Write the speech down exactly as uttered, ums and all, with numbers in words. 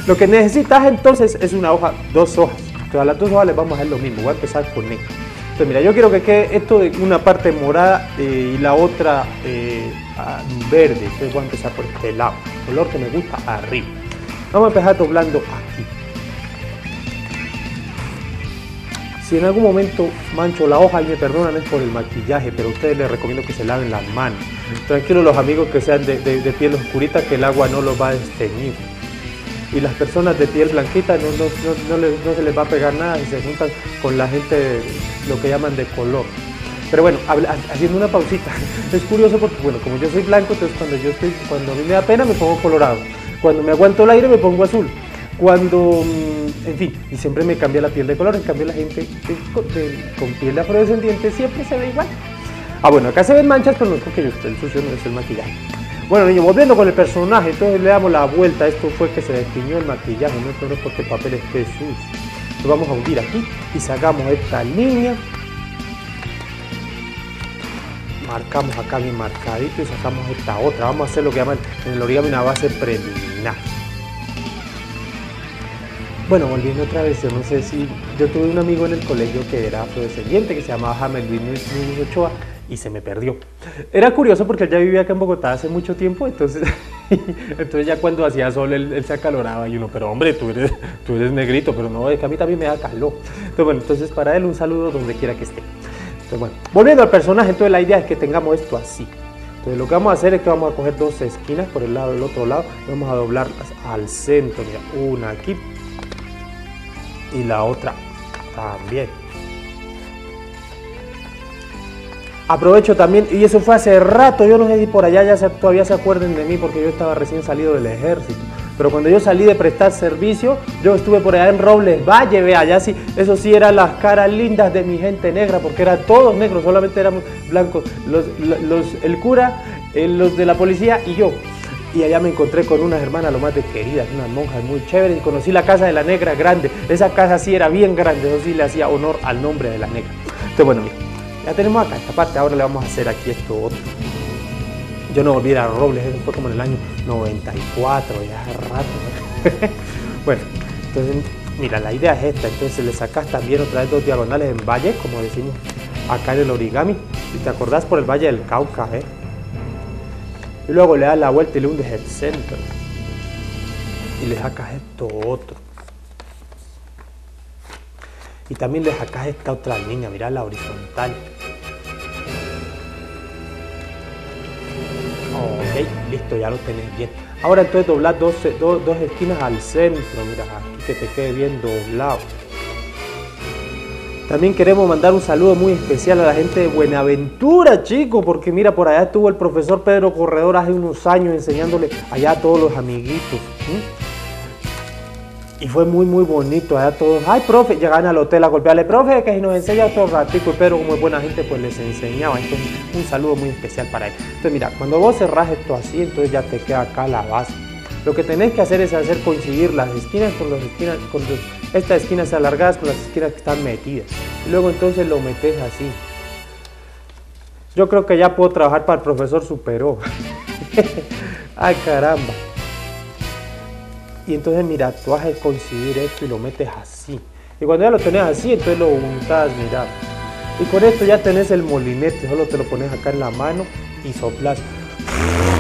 Lo que necesitas entonces es una hoja, dos hojas. Entonces a las dos hojas les vamos a hacer lo mismo. Voy a empezar con negro. Entonces mira, yo quiero que quede esto de una parte morada eh, y la otra eh, verde. Entonces voy a empezar por este lado. El color que me gusta arriba. Vamos a empezar doblando aquí. Si en algún momento mancho la hoja, y me perdonan, es por el maquillaje, pero a ustedes les recomiendo que se laven las manos. Tranquilos los amigos que sean de, de, de piel oscurita, que el agua no los va a desteñir. Y las personas de piel blanquita no, no, no, no, les, no se les va a pegar nada si se juntan con la gente, de, lo que llaman de color. Pero bueno, habla, haciendo una pausita, es curioso porque, bueno, como yo soy blanco, entonces cuando, yo estoy, cuando a mí me da pena me pongo colorado. Cuando me aguanto el aire me pongo azul. Cuando, en fin, y siempre me cambia la piel de color. En cambio la gente de, de, con piel afrodescendiente siempre se ve igual. Ah, bueno, acá se ven manchas, pero no es porque yo estoy, el sucio no es el maquillaje. Bueno, niños, volviendo con el personaje, entonces le damos la vuelta. Esto fue que se destiñó el maquillaje, no es porque el papel esté sucio. Lo vamos a hundir aquí y sacamos esta línea. Marcamos acá bien marcadito y sacamos esta otra. Vamos a hacer lo que llaman en el origami una base preliminar. Bueno, volviendo otra vez, yo no sé si... Yo tuve un amigo en el colegio que era afrodescendiente, que se llamaba Jamel Luis Núñez Ochoa, y se me perdió. Era curioso porque él ya vivía acá en Bogotá hace mucho tiempo, entonces, entonces ya cuando hacía sol él, él se acaloraba y uno, pero hombre, tú eres, tú eres negrito, pero no, es que a mí también me da calor. Entonces, bueno, entonces para él un saludo donde quiera que esté. Entonces, bueno, volviendo al personaje, entonces la idea es que tengamos esto así. Entonces lo que vamos a hacer es que vamos a coger dos esquinas por el lado del otro lado, vamos a doblarlas al centro, mira, una aquí y la otra también. Aprovecho también, y eso fue hace rato, yo no sé si por allá ya se, todavía se acuerden de mí porque yo estaba recién salido del ejército, pero cuando yo salí de prestar servicio, yo estuve por allá en Robles Valle, vea, allá sí, eso sí eran las caras lindas de mi gente negra, porque eran todos negros, solamente éramos blancos, los, los, el cura, los de la policía y yo. Y allá me encontré con unas hermanas lo más de queridas, unas monjas muy chéveres, y conocí la casa de la negra grande. Esa casa sí era bien grande, eso sí le hacía honor al nombre de la negra. Entonces bueno, mira, ya tenemos acá esta parte, ahora le vamos a hacer aquí esto otro. Yo no volví a Robles, eso fue como en el año noventa y cuatro, ya hace rato. Bueno, entonces mira, la idea es esta, entonces le sacas también otra vez dos diagonales en valle, como decimos acá en el origami, y te acordás por el Valle del Cauca, ¿eh? Y luego le das la vuelta y le hundes el centro. Y le sacas esto otro. Y también le sacas esta otra línea, mirá la horizontal. Ok, listo, ya lo tenés bien. Ahora entonces doblas dos, dos, dos esquinas al centro, mira, aquí que te quede bien doblado. También queremos mandar un saludo muy especial a la gente de Buenaventura, chicos, porque mira, por allá estuvo el profesor Pedro Corredor hace unos años enseñándole allá a todos los amiguitos. ¿sí? Y fue muy, muy bonito, allá todos, ay, profe, llegaban al hotel a golpearle, profe, que si nos enseña otro ratico, y Pedro, como es buena gente, pues les enseñaba. Entonces, un saludo muy especial para él. Entonces, mira, cuando vos cerrás esto así, entonces ya te queda acá la base. Lo que tenés que hacer es hacer coincidir las esquinas con las esquinas, con los, estas esquinas alargadas con las esquinas que están metidas. Y luego entonces lo metes así. Yo creo que ya puedo trabajar para el profesor Superó. Ay, caramba. Y entonces mira, tú haces coincidir esto y lo metes así. Y cuando ya lo tenés así, entonces lo untas, mira. Y con esto ya tenés el molinete, solo te lo pones acá en la mano y soplas.